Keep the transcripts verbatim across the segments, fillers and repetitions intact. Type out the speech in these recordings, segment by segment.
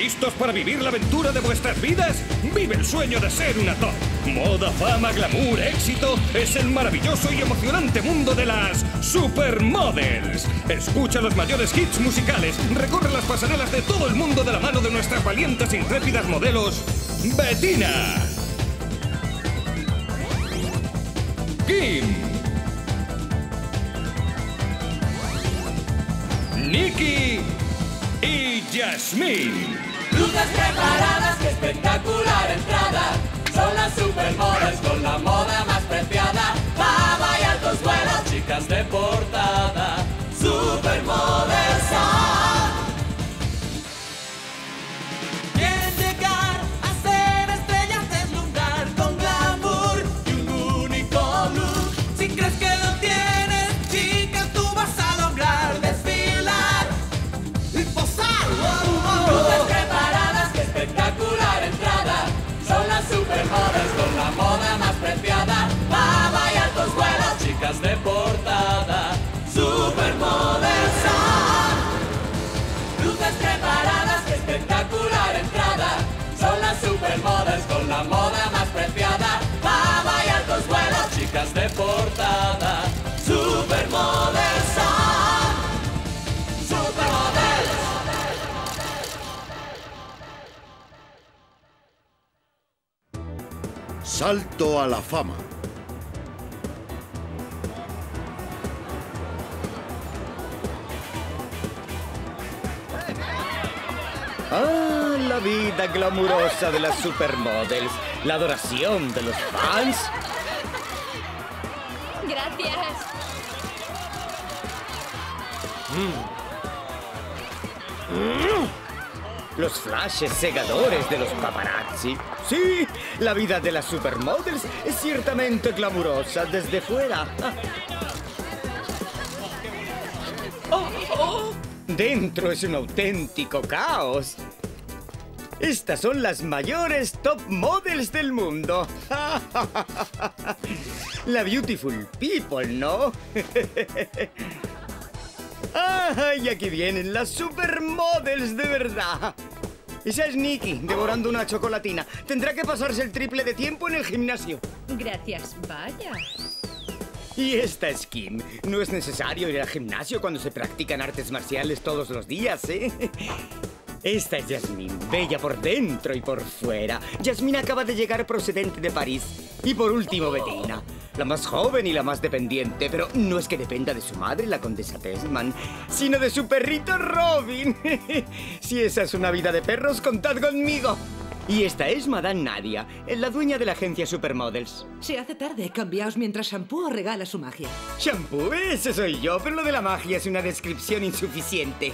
¿Listos para vivir la aventura de vuestras vidas? Vive el sueño de ser una top. Moda, fama, glamour, éxito. Es el maravilloso y emocionante mundo de las Supermodels. Escucha los mayores hits musicales. Recorre las pasarelas de todo el mundo de la mano de nuestras valientes e intrépidas modelos. Bettina, Kim, Nikki y Jasmine. Luces preparadas, qué espectacular entrada. Son las Supermodels con la moda más preciada. Fama y altos vuelos, chicas de portada. Supermodels son. Quieren llegar a ser estrellas, deslumbrar con glamour y un único look. Si crees que lo tienes, chica, tú vas a lograr desfilar y posar. Luces preparadas, qué espectacular entrada. Son las Supermodels con la moda más preciada. Fama y altos vuelos, chicas de portada. Supermodels son. Luces preparadas, qué espectacular entrada. Son las Supermodels con la moda más preciada. Fama y altos vuelos, chicas de portada. Supermodels son. Supermodels. Salto a la fama. Ah, la vida glamurosa de las Supermodels. La adoración de los fans. Gracias. Los flashes cegadores de los paparazzi. Sí, la vida de las Supermodels es ciertamente glamurosa desde fuera. Oh, oh. Dentro es un auténtico caos. Estas son las mayores top models del mundo. La beautiful people, ¿no? ¡Ah! Y aquí vienen las Supermodels de verdad. Esa es Nikki, devorando una chocolatina. Tendrá que pasarse el triple de tiempo en el gimnasio. Gracias, vaya. Y esta es Kim. No es necesario ir al gimnasio cuando se practican artes marciales todos los días, ¿eh? Esta es Jasmine, bella por dentro y por fuera. Jasmine acaba de llegar procedente de París. Y por último, Bettina, la más joven y la más dependiente. Pero no es que dependa de su madre, la condesa Tessman, sino de su perrito Robin. Si esa es una vida de perros, contad conmigo. Y esta es Madame Nadia, la dueña de la agencia Supermodels. Se hace tarde, cambiaos mientras Shampoo regala su magia. ¿Shampoo? Ese soy yo, pero lo de la magia es una descripción insuficiente.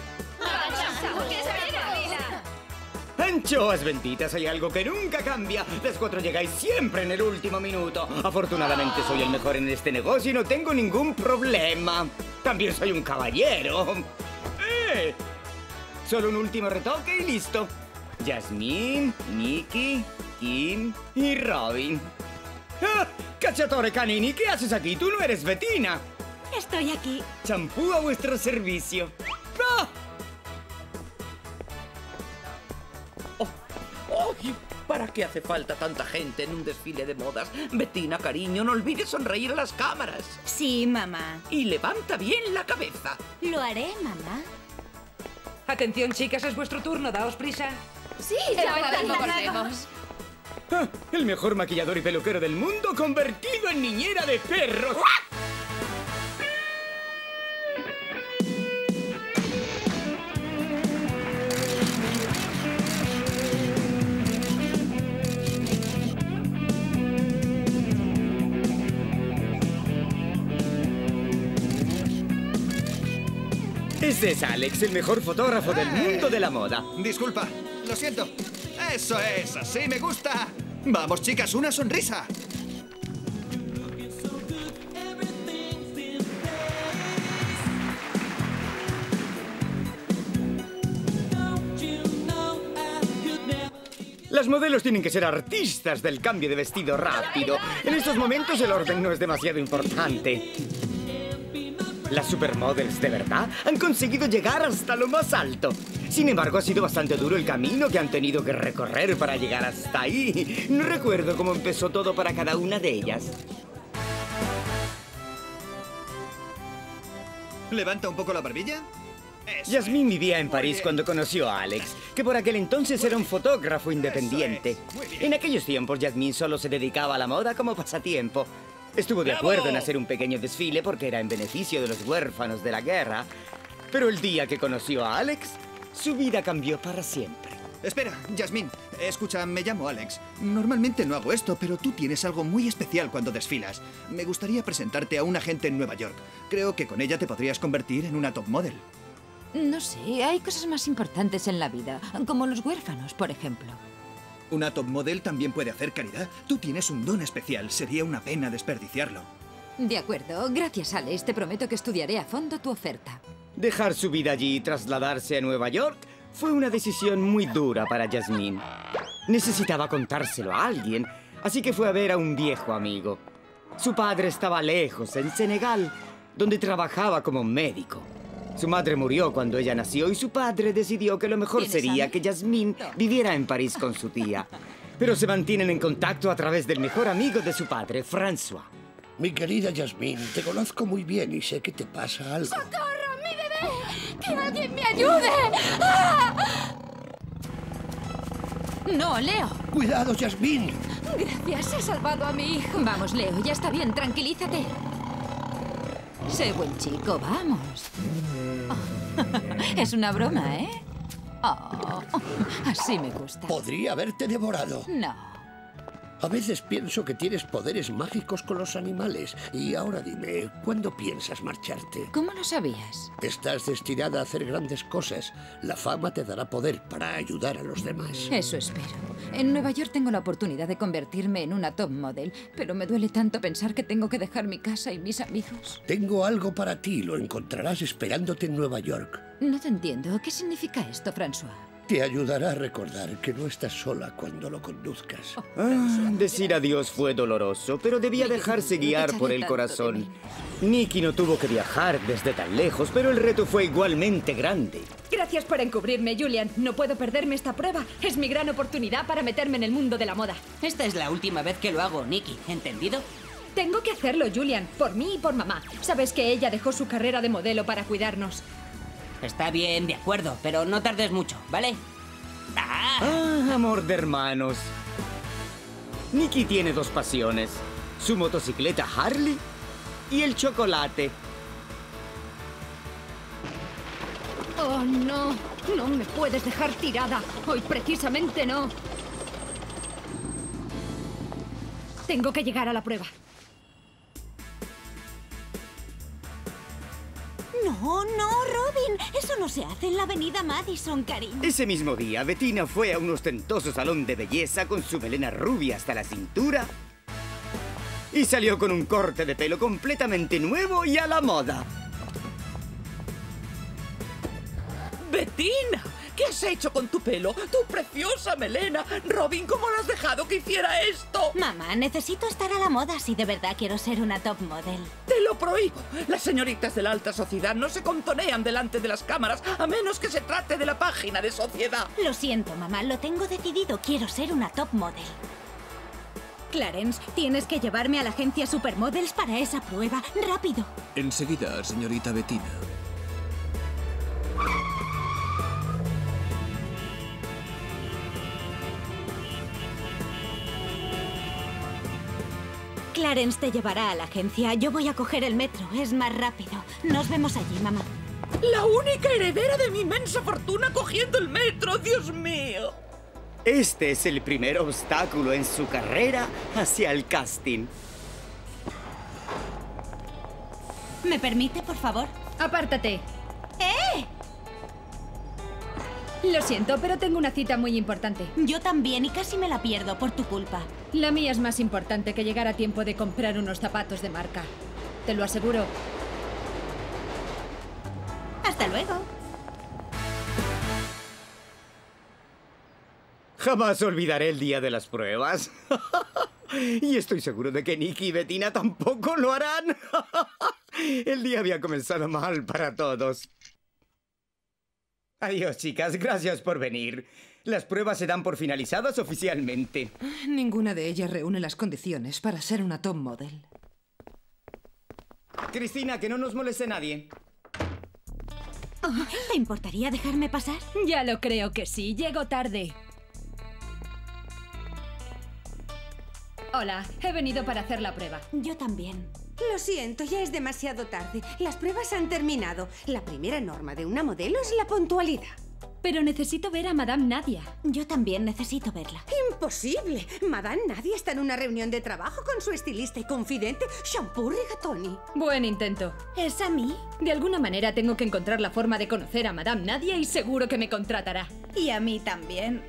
Anchoas benditas, hay algo que nunca cambia. Las cuatro llegáis siempre en el último minuto. Afortunadamente soy el mejor en este negocio y no tengo ningún problema. También soy un caballero. ¡Eh! Solo un último retoque y listo. Jasmine, Nikki, Kim y Robin. ¡Ah! ¡Cacciatore canini! ¿Qué haces aquí? Tú no eres Bettina. Estoy aquí. Champú a vuestro servicio. ¡Ah! ¡Ay! ¿Para qué hace falta tanta gente en un desfile de modas? Bettina, cariño, no olvides sonreír a las cámaras. Sí, mamá. Y levanta bien la cabeza. Lo haré, mamá. Atención, chicas, es vuestro turno, daos prisa. Sí, ya volvemos. Ah, el mejor maquillador y peluquero del mundo convertido en niñera de perros. Este es Alex, el mejor fotógrafo del mundo de la moda. Disculpa, lo siento. Eso es, así me gusta. Vamos, chicas, una sonrisa. Las modelos tienen que ser artistas del cambio de vestido rápido. En estos momentos el orden no es demasiado importante. Las supermodels de verdad han conseguido llegar hasta lo más alto. Sin embargo, ha sido bastante duro el camino que han tenido que recorrer para llegar hasta ahí. No recuerdo cómo empezó todo para cada una de ellas. ¿Levanta un poco la barbilla? Eso Yasmín es. vivía en Muy París bien. cuando conoció a Alex, que por aquel entonces era un fotógrafo independiente. es. Muy bien. En aquellos tiempos, Yasmín solo se dedicaba a la moda como pasatiempo. Estuvo de ¡Bravo! acuerdo en hacer un pequeño desfile porque era en beneficio de los huérfanos de la guerra. Pero el día que conoció a Alex, su vida cambió para siempre. Espera, Yasmín. Escucha, me llamo Alex. Normalmente no hago esto, pero tú tienes algo muy especial cuando desfilas. Me gustaría presentarte a una agente en Nueva York. Creo que con ella te podrías convertir en una top model. No sé, hay cosas más importantes en la vida, como los huérfanos, por ejemplo. Una top model también puede hacer caridad. Tú tienes un don especial. Sería una pena desperdiciarlo. De acuerdo, gracias, Alex. Te prometo que estudiaré a fondo tu oferta. Dejar su vida allí y trasladarse a Nueva York fue una decisión muy dura para Yasmín. Necesitaba contárselo a alguien, así que fue a ver a un viejo amigo. Su padre estaba lejos, en Senegal, donde trabajaba como médico. Su madre murió cuando ella nació y su padre decidió que lo mejor ¿Tienes sería hambre? que Yasmín viviera en París con su tía. Pero se mantienen en contacto a través del mejor amigo de su padre, François. Mi querida Yasmín, te conozco muy bien y sé que te pasa algo. ¡Socorro, mi bebé! ¡Que alguien me ayude! ¡Ah! No, Leo. ¡Cuidado, Yasmín! Gracias, he salvado a mi hijo. Vamos, Leo, ya está bien, tranquilízate. Sé buen chico, vamos. Oh, es una broma, ¿eh? Oh, así me gusta. Podría haberte devorado. No. A veces pienso que tienes poderes mágicos con los animales. Y ahora dime, ¿cuándo piensas marcharte? ¿Cómo lo sabías? Estás destinada a hacer grandes cosas. La fama te dará poder para ayudar a los demás. Eso espero. En Nueva York tengo la oportunidad de convertirme en una top model, pero me duele tanto pensar que tengo que dejar mi casa y mis amigos. Tengo algo para ti. Lo encontrarás esperándote en Nueva York. No te entiendo. ¿Qué significa esto, François? Te ayudará a recordar que no estás sola cuando lo conduzcas. Ah, decir adiós fue doloroso, pero debía Nicky, dejarse no te guiar echaré por el tanto de corazón. mí. Nicky no tuvo que viajar desde tan lejos, pero el reto fue igualmente grande. Gracias por encubrirme, Julian. No puedo perderme esta prueba. Es mi gran oportunidad para meterme en el mundo de la moda. Esta es la última vez que lo hago, Nicky. ¿Entendido? Tengo que hacerlo, Julian. Por mí y por mamá. Sabes que ella dejó su carrera de modelo para cuidarnos. Está bien, de acuerdo, pero no tardes mucho, ¿vale? ¡Ah! Ah, amor de hermanos. Nicky tiene dos pasiones. Su motocicleta Harley y el chocolate. Oh, no. No me puedes dejar tirada. Hoy precisamente no. Tengo que llegar a la prueba. No, no, Robin. Eso no se hace en la avenida Madison, cariño. Ese mismo día, Bettina fue a un ostentoso salón de belleza con su melena rubia hasta la cintura y salió con un corte de pelo completamente nuevo y a la moda. ¡Bettina! ¿Qué has hecho con tu pelo? ¡Tu preciosa melena! Robin, ¿cómo lo has dejado que hiciera esto? Mamá, necesito estar a la moda si de verdad quiero ser una top model. ¡Te lo prohíbo! Las señoritas de la alta sociedad no se contonean delante de las cámaras a menos que se trate de la página de sociedad. Lo siento, mamá, lo tengo decidido. Quiero ser una top model. Clarence, tienes que llevarme a la agencia Supermodels para esa prueba. ¡Rápido! Enseguida, señorita Bettina. Clarence te llevará a la agencia. Yo voy a coger el metro. Es más rápido. Nos vemos allí, mamá. La única heredera de mi inmensa fortuna cogiendo el metro, Dios mío. Este es el primer obstáculo en su carrera hacia el casting. ¿Me permite, por favor? Apártate. ¡Eh! Lo siento, pero tengo una cita muy importante. Yo también y casi me la pierdo por tu culpa. La mía es más importante que llegar a tiempo de comprar unos zapatos de marca. Te lo aseguro. Hasta luego. Jamás olvidaré el día de las pruebas. Y estoy seguro de que Nicky y Bettina tampoco lo harán. El día había comenzado mal para todos. Adiós, chicas. Gracias por venir. Las pruebas se dan por finalizadas oficialmente. Ninguna de ellas reúne las condiciones para ser una top model. Cristina, que no nos moleste nadie. Oh, ¿te importaría dejarme pasar? Ya lo creo que sí. Llego tarde. Hola, he venido para hacer la prueba. Yo también. Lo siento, ya es demasiado tarde. Las pruebas han terminado. La primera norma de una modelo es la puntualidad. Pero necesito ver a Madame Nadia. Yo también necesito verla. ¡Imposible! Madame Nadia está en una reunión de trabajo con su estilista y confidente, Shampoo Rigatoni. Buen intento. ¿Es a mí? De alguna manera tengo que encontrar la forma de conocer a Madame Nadia y seguro que me contratará. Y a mí también.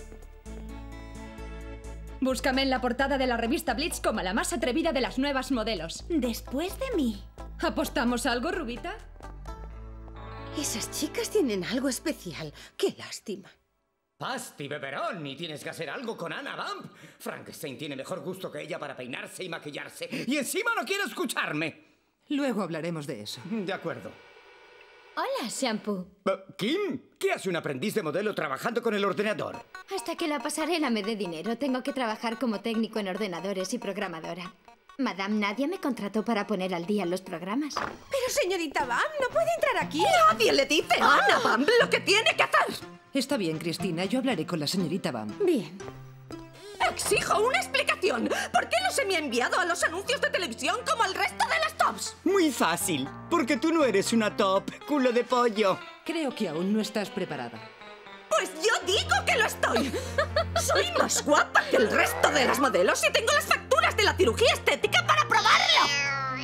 Búscame en la portada de la revista Blitz como la más atrevida de las nuevas modelos. Después de mí. ¿Apostamos algo, Rubita? Esas chicas tienen algo especial. ¡Qué lástima! Pasti, beberón, y tienes que hacer algo con Anna Vamp. Frankenstein tiene mejor gusto que ella para peinarse y maquillarse. Y encima no quiere escucharme. Luego hablaremos de eso. De acuerdo. Hola, Shampoo. ¿Kim? ¿Qué hace un aprendiz de modelo trabajando con el ordenador? Hasta que la pasarela me dé dinero, tengo que trabajar como técnico en ordenadores y programadora. Madame Nadia me contrató para poner al día los programas. Pero, señorita Bam, no puede entrar aquí. Nadie le dice a Anna Bam lo que tiene que hacer. Está bien, Cristina. Yo hablaré con la señorita Bam. Bien. Exijo una explicación. ¿Por qué no se me ha enviado a los anuncios de televisión como el resto de las tops? Muy fácil. Porque tú no eres una top, culo de pollo. Creo que aún no estás preparada. Pues yo digo que lo estoy. Soy más guapa que el resto de las modelos y tengo las facturas de la cirugía estética para probarlo.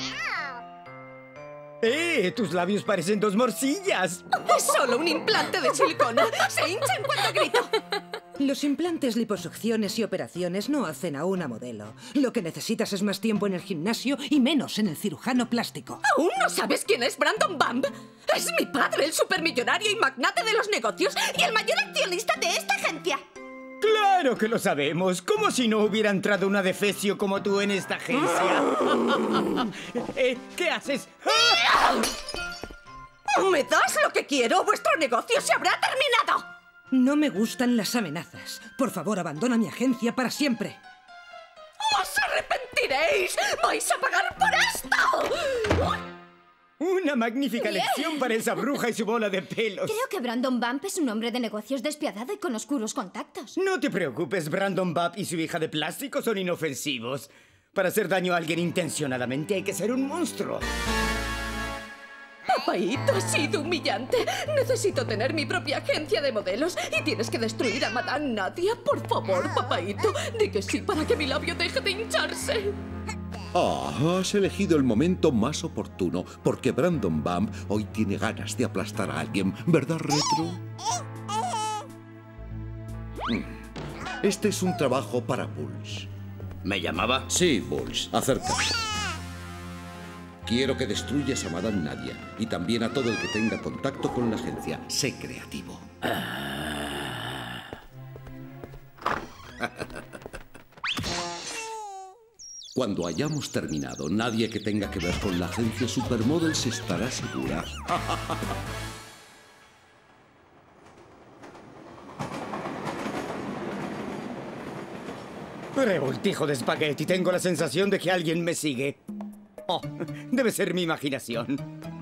¡Eh! Tus labios parecen dos morcillas. Es solo un implante de silicona. Se hinchan cuando grito. Los implantes, liposucciones y operaciones no hacen a una modelo. Lo que necesitas es más tiempo en el gimnasio y menos en el cirujano plástico. ¿Aún no sabes quién es Brandon Bamb? Es mi padre, el supermillonario y magnate de los negocios y el mayor accionista de esta agencia. ¡Claro que lo sabemos! Como si no hubiera entrado una defecio como tú en esta agencia. eh, ¿Qué haces? ¿Me das lo que quiero? ¡Vuestro negocio se habrá terminado! No me gustan las amenazas. Por favor, abandona mi agencia para siempre. ¡Os arrepentiréis! ¡Vais a pagar por esto! Una magnífica Bien. lección para esa bruja y su bola de pelos. Creo que Brandon Bump es un hombre de negocios despiadado y con oscuros contactos. No te preocupes, Brandon Bump y su hija de plástico son inofensivos. Para hacer daño a alguien intencionadamente hay que ser un monstruo. Papaíto, ha sido humillante. Necesito tener mi propia agencia de modelos y tienes que destruir a Madame Nadia. Por favor, papaíto, di que sí para que mi labio deje de hincharse. Ah, has elegido el momento más oportuno, porque Brandon Bump hoy tiene ganas de aplastar a alguien, ¿verdad, Retro? Este es un trabajo para Bulls. ¿Me llamaba? Sí, Bulls. Acércate. Quiero que destruyas a Madame Nadia y también a todo el que tenga contacto con la agencia. Sé creativo. Cuando hayamos terminado, nadie que tenga que ver con la agencia Supermodels estará segura. Revoltijo de espagueti. Tengo la sensación de que alguien me sigue. Oh, debe ser mi imaginación.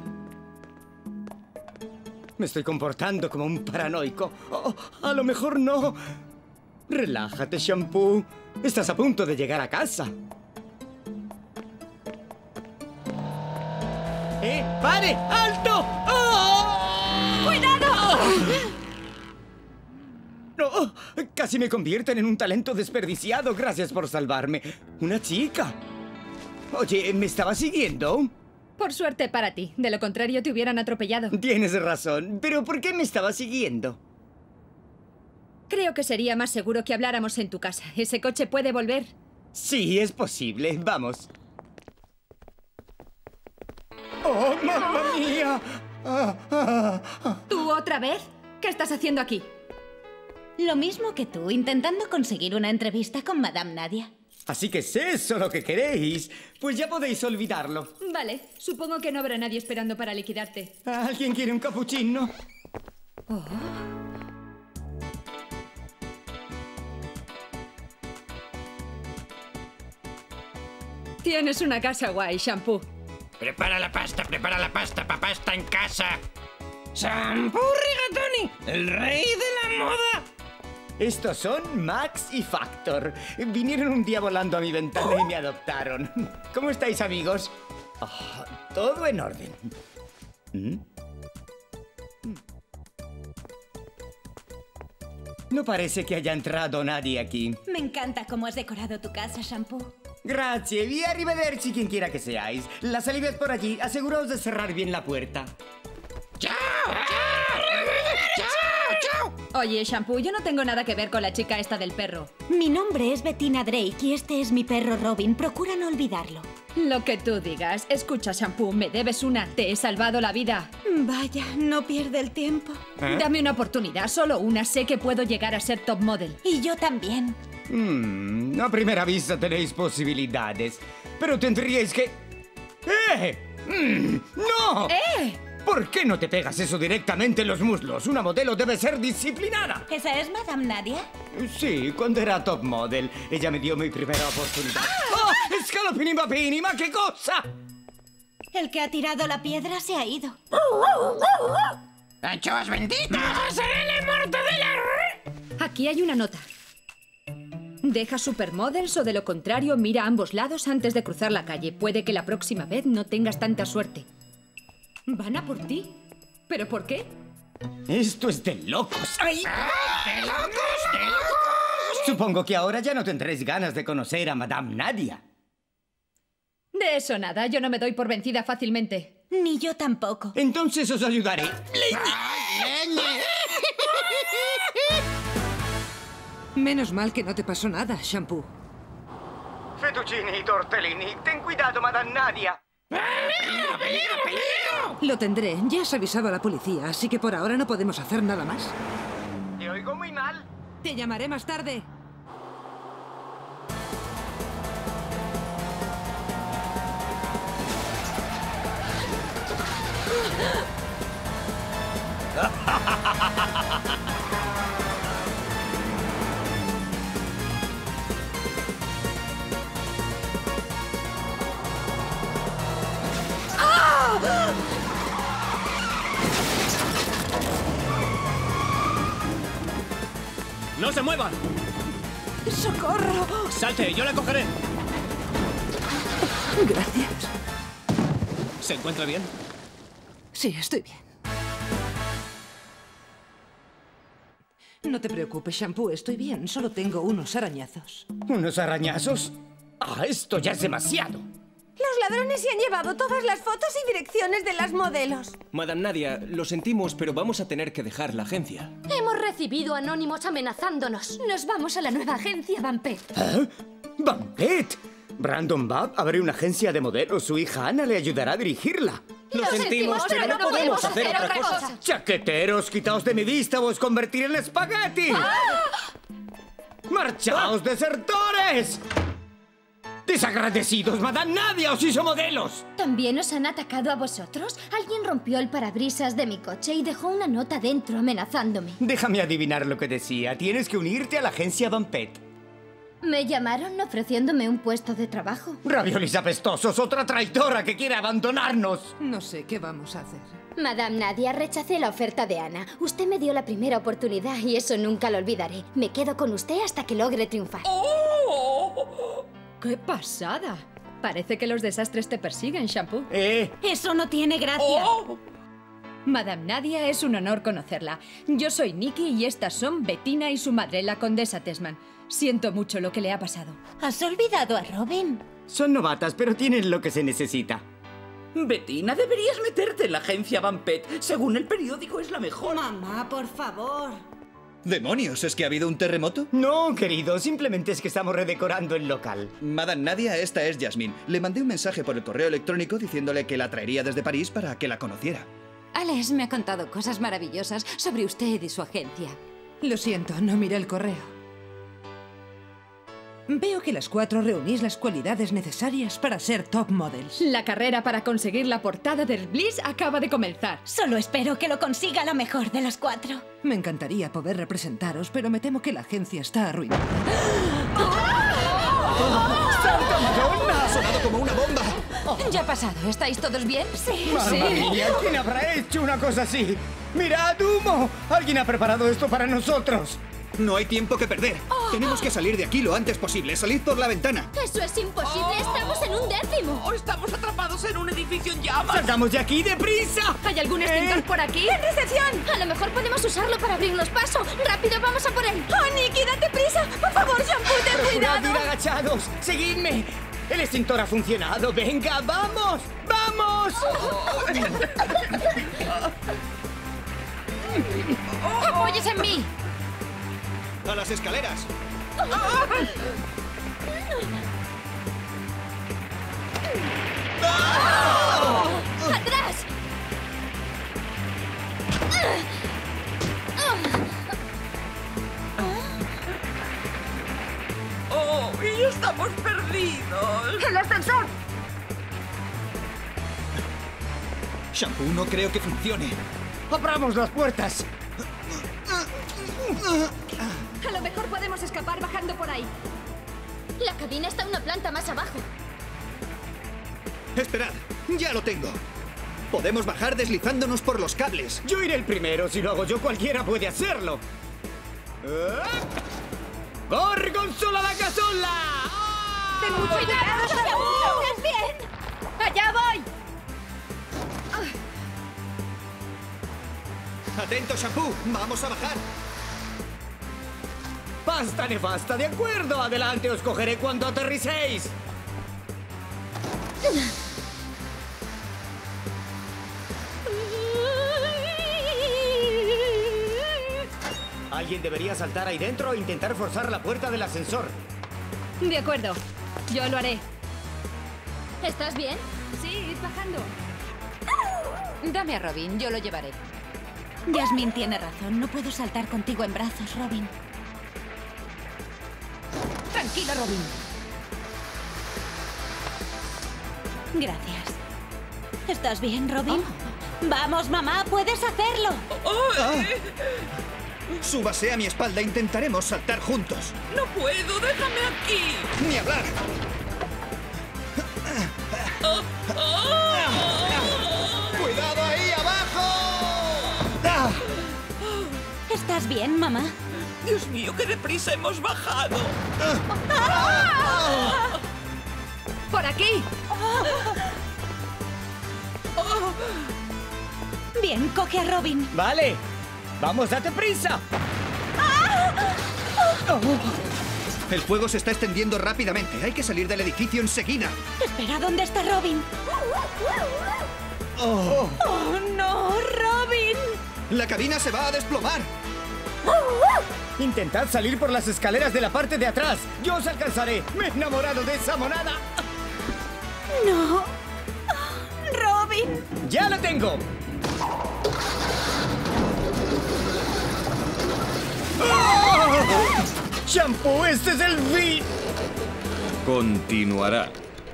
Me estoy comportando como un paranoico. Oh, a lo mejor no. Relájate, Shampoo. Estás a punto de llegar a casa. ¡Eh! ¡Pare! ¡Alto! ¡Oh! ¡Cuidado! No, casi me convierten en un talento desperdiciado. Gracias por salvarme. Una chica. Oye, ¿me estaba siguiendo? Por suerte para ti. De lo contrario, te hubieran atropellado. Tienes razón. ¿Pero por qué me estaba siguiendo? Creo que sería más seguro que habláramos en tu casa. Ese coche puede volver. Sí, es posible. Vamos. ¡Oh, mamma mía! Ah, ah, ah. ¿Tú otra vez? ¿Qué estás haciendo aquí? Lo mismo que tú, intentando conseguir una entrevista con Madame Nadia. Así que si es eso lo que queréis, pues ya podéis olvidarlo. Vale, supongo que no habrá nadie esperando para liquidarte. ¿Alguien quiere un capuchino? Oh. Tienes una casa guay, Shampoo. Prepara la pasta, prepara la pasta, papá está en casa. ¡Shampoo Rigatoni, el rey de la moda! Estos son Max y Factor. Vinieron un día volando a mi ventana y me adoptaron. ¿Cómo estáis, amigos? Oh, todo en orden. ¿Mm? No parece que haya entrado nadie aquí. Me encanta cómo has decorado tu casa, Shampoo. Gracias y arrivederci quien quiera que seáis. La salida es por allí. Aseguraos de cerrar bien la puerta. ¡Chao! ¡Chao! ¡Chao! ¡Chao! Oye, Shampoo, yo no tengo nada que ver con la chica esta del perro. Mi nombre es Bettina Drake y este es mi perro Robin. Procura no olvidarlo. Lo que tú digas. Escucha, Shampoo, me debes una. Te he salvado la vida. Vaya, no pierde el tiempo. ¿Eh? Dame una oportunidad, solo una. Sé que puedo llegar a ser top model. Y yo también. Mm, a primera vista tenéis posibilidades, pero tendríais que... ¡Eh! Mm, ¡No! ¡Eh! ¿Por qué no te pegas eso directamente en los muslos? Una modelo debe ser disciplinada. ¿Esa es Madame Nadia? Sí, cuando era top model. Ella me dio mi primera oportunidad. ¡Oh! ¡Scalopini Papini! ¡Ma qué cosa! El que ha tirado la piedra se ha ido. ¡Anchoas benditas! ¡Seré la mortadela! Aquí hay una nota. Deja supermodels o de lo contrario mira a ambos lados antes de cruzar la calle. Puede que la próxima vez no tengas tanta suerte. ¿Van a por ti? ¿Pero por qué? Esto es de locos. ¡Ay! ¡De locos! ¡De locos! Supongo que ahora ya no tendréis ganas de conocer a Madame Nadia. De eso nada, yo no me doy por vencida fácilmente. Ni yo tampoco. Entonces os ayudaré. Menos mal que no te pasó nada, Shampoo. Fettuccini y tortellini. Ten cuidado, Madame Nadia. ¡Peligro, peligro, peligro! Lo tendré. Ya has avisado a la policía, así que por ahora no podemos hacer nada más. Te oigo muy mal. Te llamaré más tarde. ¡No se mueva! ¡Socorro! ¡Salte! ¡Yo la cogeré! Gracias. ¿Se encuentra bien? Sí, estoy bien. No te preocupes, Shampoo, estoy bien. Solo tengo unos arañazos. ¿Unos arañazos? Ah, esto ya es demasiado. Los ladrones se han llevado todas las fotos y direcciones de las modelos. Madame Nadia, lo sentimos, pero vamos a tener que dejar la agencia. Hemos recibido anónimos amenazándonos. Nos vamos a la nueva agencia Vampet. ¿Eh? ¿Vampet? Brandon Bab abre una agencia de modelos. Su hija Ana le ayudará a dirigirla. Lo, lo sentimos, pero no, no podemos hacer, hacer otra cosa. cosa. ¡Chaqueteros, quitaos de mi vista o os convertiré en espagueti! ¡Ah! ¡Marchaos, ¡Ah! desertores! ¡Desagradecidos! ¡Madame Nadia os hizo modelos! ¿También os han atacado a vosotros? Alguien rompió el parabrisas de mi coche y dejó una nota dentro amenazándome. Déjame adivinar lo que decía. Tienes que unirte a la agencia Vampet. Me llamaron ofreciéndome un puesto de trabajo. ¡Raviolis apestosos! ¡Otra traidora que quiere abandonarnos! No sé qué vamos a hacer. Madame Nadia, rechacé la oferta de Ana. Usted me dio la primera oportunidad y eso nunca lo olvidaré. Me quedo con usted hasta que logre triunfar. ¡Oh! ¡Qué pasada! Parece que los desastres te persiguen, Shampoo. ¿Eh? Eso no tiene gracia. Oh. Madame Nadia, es un honor conocerla. Yo soy Nikki y estas son Bettina y su madre, la condesa Tesman. Siento mucho lo que le ha pasado. ¿Has olvidado a Robin? Son novatas, pero tienen lo que se necesita. Bettina, deberías meterte en la agencia Vampet. Según el periódico, es la mejor. Mamá, por favor. ¡Demonios! ¿Es que ha habido un terremoto? No, querido. Simplemente es que estamos redecorando el local. Madame Nadia, esta es Yasmín. Le mandé un mensaje por el correo electrónico diciéndole que la traería desde París para que la conociera. Alex me ha contado cosas maravillosas sobre usted y su agencia. Lo siento, no miré el correo. Veo que las cuatro reunís las cualidades necesarias para ser top models. La carrera para conseguir la portada del Bliss acaba de comenzar. Solo espero que lo consiga la mejor de las cuatro. Me encantaría poder representaros, pero me temo que la agencia está arruinada. ¡Santa Madonna! ¡Ha sonado como una bomba! ¿Ya ha pasado? ¿Estáis todos bien? Sí. ¡Mamma mía! ¿Quién habrá hecho una cosa así? ¡Mirad, humo! Alguien ha preparado esto para nosotros. No hay tiempo que perder. Tenemos que salir de aquí lo antes posible. Salid por la ventana. Eso es imposible, estamos en un décimo. Oh, estamos atrapados en un edificio en llamas. ¡Salgamos de aquí deprisa! ¿Hay algún extintor por aquí? ¡En recepción! A lo mejor podemos usarlo para abrirnos paso. ¡Rápido, vamos a por él! ¡Oh, Nicky, date prisa! ¡Por favor, Shampoo, ten ¡Procurad cuidado! ir agachados! ¡Seguidme! El extintor ha funcionado. ¡Venga, vamos! ¡Vamos! ¡Apoyes en mí! ¡A las escaleras! ¡Atrás! ¡Oh! ¡Y estamos perdidos! ¡El ascensor! Shampoo, no creo que funcione. ¡Abramos las puertas! A lo mejor podemos escapar bajando por ahí. La cabina está una planta más abajo. Esperad, ya lo tengo. Podemos bajar deslizándonos por los cables. Yo iré el primero. Si lo hago yo, cualquiera puede hacerlo. ¡Gorgonzola la casola! ¡Ten mucho cuidado, Shampoo! ¡Estás bien! ¡Allá voy! ¡Atento, Shampoo! ¡Vamos a bajar! ¡Pasta nefasta! ¡De acuerdo! ¡Adelante! ¡Os cogeré cuando aterricéis! Alguien debería saltar ahí dentro e intentar forzar la puerta del ascensor. De acuerdo. Yo lo haré. ¿Estás bien? Sí, id bajando. Dame a Robin, yo lo llevaré. Yasmín tiene razón. No puedo saltar contigo en brazos, Robin. Tranquila, Robin. Gracias. ¿Estás bien, Robin? Vamos, mamá, puedes hacerlo. Ah. Súbase a mi espalda, intentaremos saltar juntos. ¡No puedo! ¡Déjame aquí! ¡Ni hablar! ¡Cuidado ahí abajo! ¿Estás bien, mamá? Dios mío, qué deprisa hemos bajado. ¡Por aquí! Bien, coge a Robin. Vale. ¡Vamos, date prisa! El fuego se está extendiendo rápidamente. Hay que salir del edificio enseguida. Espera, ¿dónde está Robin? Oh. ¡Oh, no, Robin! La cabina se va a desplomar. Intentad salir por las escaleras de la parte de atrás. ¡Yo os alcanzaré! ¡Me he enamorado de esa monada! ¡No! ¡Robin! ¡Ya lo tengo! ¡Oh! ¡Shampoo, este es el fin! Continuará.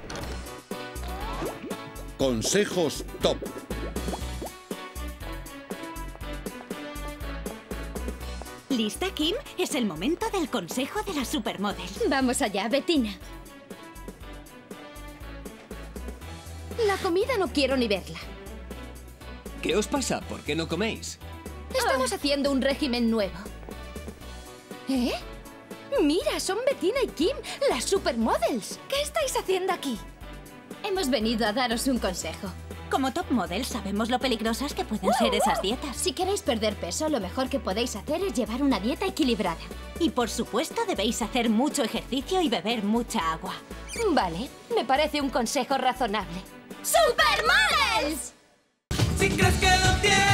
Consejos top. ¿Lista, Kim? Es el momento del consejo de la supermodel. Vamos allá, Bettina. La comida no quiero ni verla. ¿Qué os pasa? ¿Por qué no coméis? Estamos haciendo un régimen nuevo. ¿Eh? Mira, son Bettina y Kim, las supermodels. ¿Qué estáis haciendo aquí? Hemos venido a daros un consejo. Como top model sabemos lo peligrosas que pueden ser esas dietas. Si queréis perder peso, lo mejor que podéis hacer es llevar una dieta equilibrada. Y por supuesto debéis hacer mucho ejercicio y beber mucha agua. Vale, me parece un consejo razonable. ¡Supermodels! Si crees que lo tienes